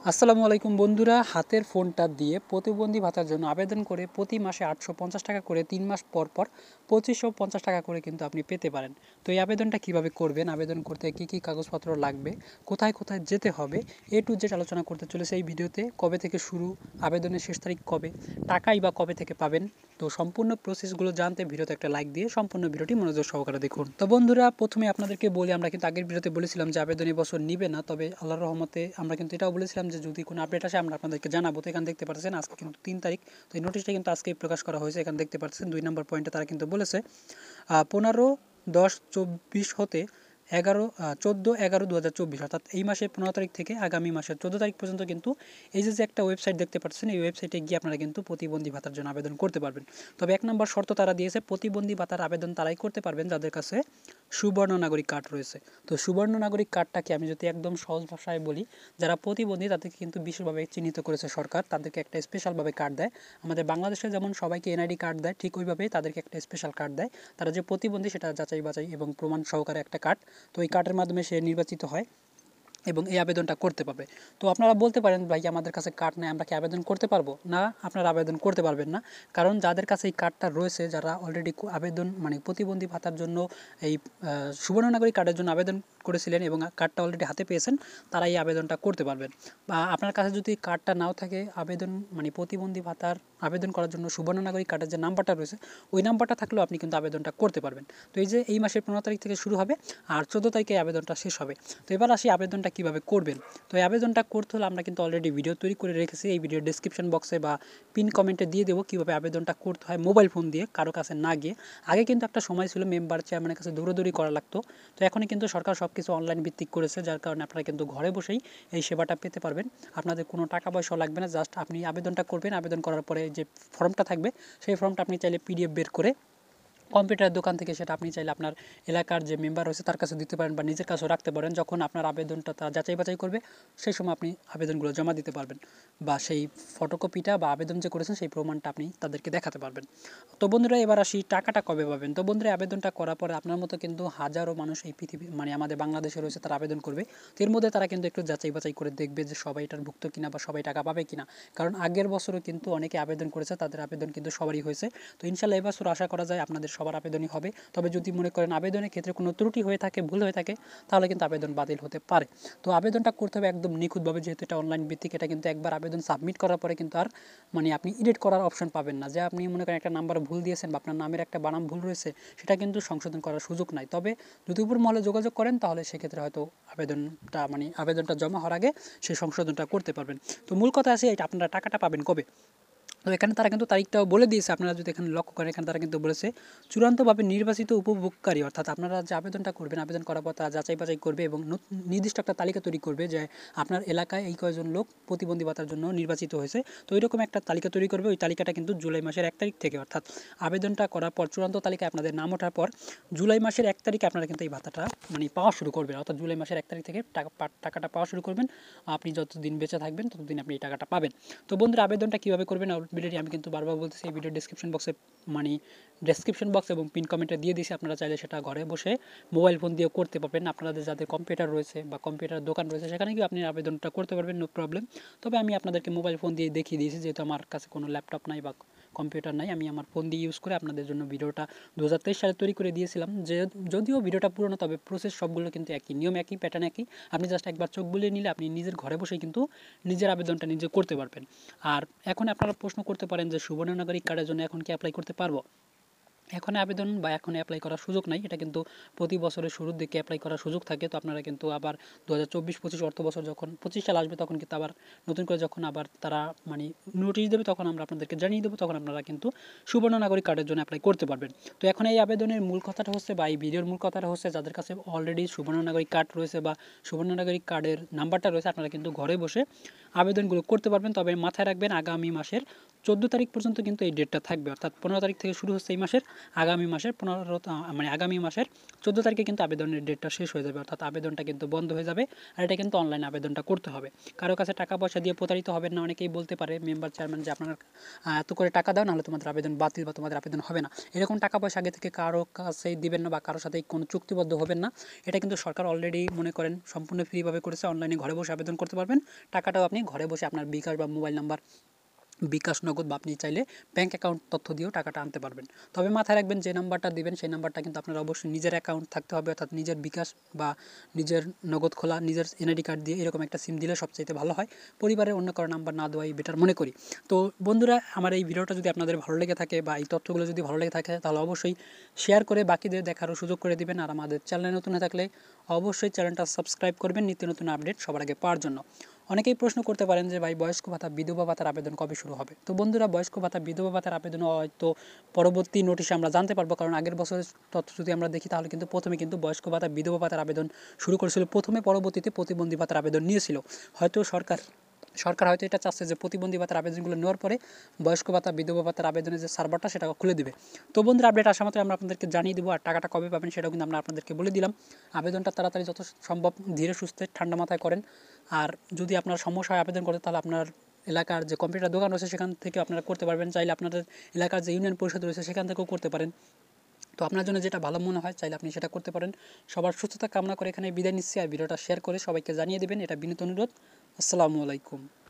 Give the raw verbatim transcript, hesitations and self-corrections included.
আসসালামু আলাইকুম বন্ধুরা, হাতের ফোনটা দিয়ে প্রতিবন্ধী ভাতার জন্য আবেদন করে প্রতি মাসে আটশো পঞ্চাশ টাকা করে তিন মাস পর পর পঁচিশশো পঞ্চাশ টাকা করে কিন্তু আপনি পেতে পারেন। তো এই আবেদনটা কিভাবে করবেন, আবেদন করতে কি কি কাগজপত্র লাগবে, কোথায় কোথায় যেতে হবে, এ টু জেড আলোচনা করতে চলেছে এই ভিডিওতে। কবে থেকে শুরু, আবেদনের শেষ তারিখ কবে, টাকাই বা কবে থেকে পাবেন, তো সম্পূর্ণ প্রসেসগুলো জানতে ভিডিওতে একটা লাইক দিয়ে সম্পূর্ণ ভিডিওটি মনোযোগ সহকারে দেখুন। তো বন্ধুরা, প্রথমে আপনাদেরকে বলি, আমরা কিন্তু আগের ভিডিওতে বলেছিলাম যে আবেদন এবছর নিবে না, তবে আল্লাহর রহমতে আমরা কিন্তু এটাও বলেছিলাম যে যদি কোনো আপডেট আসে আমরা আপনাদেরকে জানাবো। তো এখানে দেখতে পাচ্ছেন আজকে কিন্তু তিন তারিখ, তো এই নোটিশটা কিন্তু আজকেই প্রকাশ করা হয়েছে। এখানে দেখতে পাচ্ছেন দুই নম্বর পয়েন্টে তারা কিন্তু বলেছে পনেরো দশ চব্বিশ হতে এগারো চোদ্দো এগারো দু হাজার চব্বিশ, অর্থাৎ এই মাসের পনেরো তারিখ থেকে আগামী মাসের চোদ্দো তারিখ পর্যন্ত কিন্তু এই যে যে একটা ওয়েবসাইট দেখতে পাচ্ছেন, এই ওয়েবসাইটে গিয়ে আপনারা কিন্তু প্রতিবন্ধী ভাতার জন্য আবেদন করতে পারবেন। তবে এক নম্বর শর্ত তারা দিয়েছে, প্রতিবন্ধী ভাতার আবেদন তারাই করতে পারবেন যাদের কাছে সুবর্ণ নাগরিক কার্ড রয়েছে। তো সুবর্ণ নাগরিক কার্ডটাকে আমি যদি একদম সহজ ভাষায় বলি, যারা প্রতিবন্ধী তাদেরকে কিন্তু বিশেষভাবে চিহ্নিত করেছে সরকার, তাদেরকে একটা স্পেশালভাবে কার্ড দেয়। আমাদের বাংলাদেশে যেমন সবাইকে এনআইডি কার্ড দেয়, ঠিক ওইভাবেই তাদেরকে একটা স্পেশাল কার্ড দেয়। তারা যে প্রতিবন্ধী সেটা যাচাই বাছাই এবং প্রমাণ সহকারে একটা কার্ড, তো এই কার্ডের মাধ্যমে সে নির্বাচিত হয় এবং এই আবেদনটা করতে পারবে। তো আপনারা বলতে পারেন, ভাই আমাদের কাছে কার্ড নেই, আমরা কি আবেদন করতে পারবো? না, আপনারা আবেদন করতে পারবেন না, কারণ যাদের কাছে এই কার্ডটা রয়েছে, যারা অলরেডি আবেদন মানে প্রতিবন্ধী ভাতার জন্য এই সুবর্ণ নাগরিক কার্ডের জন্য আবেদন করেছিলেন এবং কার্ডটা অলরেডি হাতে পেয়েছেন, তারা এই আবেদনটা করতে পারবেন। বা আপনার কাছে যদি কার্ডটা নাও থাকে, আবেদন মানে প্রতিবন্ধী ভাতার আবেদন করার জন্য সুবর্ণ নাগরিক কার্ডের যে নাম্বারটা রয়েছে, ওই নাম্বারটা থাকলেও আপনি কিন্তু আবেদনটা করতে পারবেন। তো এই যে এই মাসের পনেরো তারিখ থেকে শুরু হবে আর চোদ্দো তারিখে আবেদনটা শেষ হবে। তো এবার আসি আবেদনটা কীভাবে করবেন। তো এই আবেদনটা করতে হলে আমরা কিন্তু অলরেডি ভিডিও তৈরি করে রেখেছি, এই ভিডিও ডেসক্রিপশন বক্সে বা পিন কমেন্টে দিয়ে দেবো কীভাবে আবেদনটা করতে হয় মোবাইল ফোন দিয়ে, কারো কাছে না গিয়ে। আগে কিন্তু একটা সময় ছিল মেম্বার চেয়ারম্যানের কাছে দৌড়াদৌড়ি করা লাগতো, তো এখনই কিন্তু সরকার সব কিছু অনলাইন ভিত্তিক করেছে, যার কারণে আপনারা কিন্তু ঘরে বসেই এই সেবাটা পেতে পারবেন। আপনাদের কোনো টাকা পয়সা লাগবে না, জাস্ট আপনি আবেদনটা করবেন। আবেদন করার পরে যে ফর্মটা থাকবে, সেই ফর্মটা আপনি চাইলে পিডিএফ বের করে কম্পিউটারের দোকান থেকে সেটা আপনি চাইলে আপনার এলাকার যে মেম্বার রয়েছে তার কাছে দিতে পারেন বা নিজের কাছেও রাখতে পারেন। যখন আপনার আবেদনটা তারা যাচাই বাছাই করবে, সেই সময় আপনি আবেদনগুলো জমা দিতে পারবেন বা সেই ফটোকপিটা বা আবেদন যে করেছেন সেই প্রমাণটা আপনি তাদেরকে দেখাতে পারবেন। তো বন্ধুরা, এবার আসি টাকাটা কবে পাবেন। তো বন্ধুরা, আবেদনটা করার পরে আপনার মতো কিন্তু হাজারো মানুষ এই পৃথিবী মানে আমাদের বাংলাদেশে রয়েছে, তারা আবেদন করবে। তো এর মধ্যে তারা কিন্তু একটু যাচাই বাছাই করে দেখবে যে সবাই এটার ভুক্ত কিনা বা সবাই টাকা পাবে কিনা, কারণ আগের বছরও কিন্তু অনেকে আবেদন করেছে, তাদের আবেদন কিন্তু সবারই হয়েছে। তো ইনশাল্লাহ এবছর আশা করা যায় আপনাদের সবার আবেদনই হবে। তবে যদি মনে করেন আবেদনের ক্ষেত্রে কোনো ত্রুটি হয়ে থাকে, ভুল হয়ে থাকে, তাহলে কিন্তু আবেদন বাতিল হতে পারে। তো আবেদনটা করতে হবে একদম নিখুঁতভাবে, যেহেতু এটা অনলাইন ভিত্তিক। এটা কিন্তু একবার আবেদন সাবমিট করার পরে কিন্তু আর মানে আপনি এডিট করার অপশন পাবেন না, যে আপনি মনে করেন একটা নাম্বার ভুল দিয়েছেন বা আপনার নামের একটা বানাম ভুল রয়েছে, সেটা কিন্তু সংশোধন করার সুযোগ নাই। তবে যদি উপর মহলে যোগাযোগ করেন, তাহলে সেক্ষেত্রে হয়তো আবেদনটা মানে আবেদনটা জমা হওয়ার আগে সেই সংশোধনটা করতে পারবেন। তো মূল কথা আছে এটা, আপনারা টাকাটা পাবেন কবে। তো এখানে তারা কিন্তু তারিখটাও বলে দিয়েছে, আপনারা যদি এখানে লক্ষ্য করেন, এখানে তারা কিন্তু বলেছে চূড়ান্তভাবে নির্বাচিত উপভোগকারী, অর্থাৎ আপনারা যে আবেদনটা করবেন, আবেদন করার পর তারা যাচাই বাছাই করবে এবং নির্দিষ্ট একটা তালিকা তৈরি করবে যে আপনার এলাকায় এই কয়জন লোক প্রতিবন্ধী ভাতার জন্য নির্বাচিত হয়েছে। তো এরকম একটা তালিকা তৈরি করবে। ওই তালিকাটা কিন্তু জুলাই মাসের এক তারিখ থেকে, অর্থাৎ আবেদনটা করার পর চূড়ান্ত তালিকায় আপনাদের নাম ওঠার পর জুলাই মাসের এক তারিখে আপনারা কিন্তু এই ভাতাটা মানে পাওয়া শুরু করবেন, অর্থাৎ জুলাই মাসের এক তারিখ থেকে টাকা টাকাটা পাওয়া শুরু করবেন। আপনি যতদিন বেঁচে থাকবেন ততদিন আপনি এই টাকাটা পাবেন। তো বন্ধুরা, আবেদনটা কীভাবে করবেন ভিডিওটি আমি কিন্তু বারবার বলতেছি, এই ভিডিও ডেসক্রিপশন বক্সে মানে ডেসক্রিপশন বক্স এবং পিন কমেন্টে দিয়ে দিয়েছি। আপনারা চাইলে সেটা ঘরে বসে মোবাইল ফোন দিয়েও করতে পারবেন। আপনাদের যাদের কম্পিউটার রয়েছে বা কম্পিউটার দোকান রয়েছে, সেখানে গিয়ে আপনি আবেদনটা করতে পারবেন, নো প্রবলেম। তবে আমি আপনাদেরকে মোবাইল ফোন দিয়ে দেখিয়ে দিয়েছি, যেহেতু আমার কাছে কোনো ল্যাপটপ নাই বা কম্পিউটার নাই, আমি আমার ফোন দিয়ে ইউজ করে আপনাদের জন্য ভিডিওটা দু হাজার তেইশ সালে তৈরি করে দিয়েছিলাম। যে যদিও ভিডিওটা পুরনো, তবে প্রসেস সবগুলো কিন্তু একই, নিয়ম একই, প্যাটার্ন একই। আপনি জাস্ট একবার চোখ বুলিয়ে নিলে আপনি নিজের ঘরে বসেই কিন্তু নিজের আবেদনটা নিজে করতে পারবেন। আর এখন আপনারা প্রশ্ন করতে পারেন যে সুবর্ণ নাগরিক কার্ডের জন্য এখন কি অ্যাপ্লাই করতে পারবো। এখন আবেদন বা এখন অ্যাপ্লাই করার সুযোগ নাই, এটা কিন্তু প্রতি বছরের শুরুর দিকে অ্যাপ্লাই করার সুযোগ থাকে। তো আপনারা কিন্তু আবার দু হাজার চব্বিশ পঁচিশ অর্থ বছর যখন পঁচিশ সাল আসবে, তখন কিন্তু আবার নতুন করে যখন আবার তারা মানে নোটিশ দেবে, তখন আমরা আপনাদেরকে জানিয়ে দেবো, তখন আপনারা কিন্তু সুবর্ণ নাগরিক কার্ডের জন্য অ্যাপ্লাই করতে পারবেন। তো এখন এই আবেদনের মূল কথাটা হচ্ছে বা এই ভিডিওর মূল কথাটা হচ্ছে, যাদের কাছে অলরেডি সুবর্ণ নাগরিক কার্ড রয়েছে বা সুবর্ণ নাগরিক কার্ডের নাম্বারটা রয়েছে, আপনারা কিন্তু ঘরে বসে আবেদনগুলো করতে পারবেন। তবে মাথায় রাখবেন, আগামী মাসের চোদ্দো তারিখ পর্যন্ত কিন্তু এই ডেটটা থাকবে, অর্থাৎ পনেরো তারিখ থেকে শুরু হচ্ছে এই মাসের, আগামী মাসের পনেরো মানে আগামী মাসের চোদ্দো তারিখে কিন্তু আবেদনের ডেটটা শেষ হয়ে যাবে, অর্থাৎ আবেদনটা কিন্তু বন্ধ হয়ে যাবে। আর এটা কিন্তু অনলাইন আবেদনটা করতে হবে। কারো কাছে টাকা পয়সা দিয়ে প্রতারিত হবেন না। অনেকেই বলতে পারে মেম্বার চেয়ারম্যান যে আপনার এত করে টাকা দাও, নাহলে তোমাদের আবেদন বাতিল বা তোমাদের আবেদন হবে না। এরকম টাকা পয়সা আগে থেকে কারো কাছেই দিবেন না বা কারোর সাথে কোনো চুক্তিবদ্ধ হবেন না। এটা কিন্তু সরকার অলরেডি মনে করেন সম্পূর্ণ ফ্রিভাবে করেছে। অনলাইনে ঘরে বসে আবেদন করতে পারবেন। টাকাটাও আপনি ঘরে বসে আপনার বিকাশ বা মোবাইল নাম্বার, বিকাশ, নগদ বা আপনি চাইলে ব্যাঙ্ক অ্যাকাউন্ট তথ্য দিয়েও টাকাটা আনতে পারবেন। তবে মাথায় রাখবেন যে নাম্বারটা দিবেন সেই নাম্বারটা কিন্তু আপনার অবশ্যই নিজের অ্যাকাউন্ট থাকতে হবে, অর্থাৎ নিজের বিকাশ বা নিজের নগদ খোলা, নিজের এনআইডি কার্ড দিয়ে এরকম একটা সিম দিলে সবচাইতে ভালো হয়। পরিবারের অন্য কারো নাম্বার না দেওয়াই বেটার মনে করি। তো বন্ধুরা, আমার এই ভিডিওটা যদি আপনাদের ভালো লেগে থাকে বা এই তথ্যগুলো যদি ভালো লেগে থাকে তাহলে অবশ্যই শেয়ার করে বাকিদের দেখারও সুযোগ করে দিবেন। আর আমাদের চ্যানেলে নতুন হয়ে থাকলে অবশ্যই চ্যানেলটা সাবস্ক্রাইব করবেন নিত্য নতুন আপডেট সবার আগে পাওয়ার জন্য। অনেকেই প্রশ্ন করতে পারেন যে ভাই বয়স্ক ভাতা, বিধবা ভাতার আবেদন কবে শুরু হবে? তো বন্ধুরা, বয়স্ক ভাতা, বিধবা ভাতার আবেদন হয়তো পরবর্তী নোটিশে আমরা জানতে পারবো, কারণ আগের বছরের তথ্য যদি আমরা দেখি তাহলে কিন্তু প্রথমে কিন্তু বয়স্ক ভাতা, বিধবা ভাতার আবেদন শুরু করেছিল প্রথমে, পরবর্তীতে প্রতিবন্ধী ভাতার আবেদন নিয়েছিল। হয়তো সরকার সরকার হয়তো এটা চাচ্ছে যে প্রতিবন্ধী ভাতার আবেদনগুলো নেওয়ার পরে বয়স্ক ভাতা, বিধবা ভাতার আবেদনের যে সার্ভারটা সেটা খুলে দিবে। তো বন্ধুরা, আপডেট আসা মাত্র আমরা আপনাদেরকে জানিয়ে দেবো। আর টাকাটা কবে পাবেন সেটাও কিন্তু আমরা আপনাদেরকে বলে দিলাম। আবেদনটা তাড়াতাড়ি যত সম্ভব ধীরে সুস্থে ঠান্ডা মাথায় করেন। আর যদি আপনার সমস্যা হয় আবেদন করতে, তাহলে আপনার এলাকার যে কম্পিউটার দোকান রয়েছে সেখান থেকে আপনারা করতে পারবেন। চাইলে আপনাদের এলাকার যে ইউনিয়ন পরিষদ রয়েছে সেখান থেকেও করতে পারেন। তো আপনার জন্য যেটা ভালো মনে হয় চাইলে আপনি সেটা করতে পারেন। সবার সুস্থতা কামনা করে এখানে বিদায় নিচ্ছি। আর ভিডিওটা শেয়ার করে সবাইকে জানিয়ে দেবেন, এটা বিনীত অনুরোধ। আসসালামু আলাইকুম।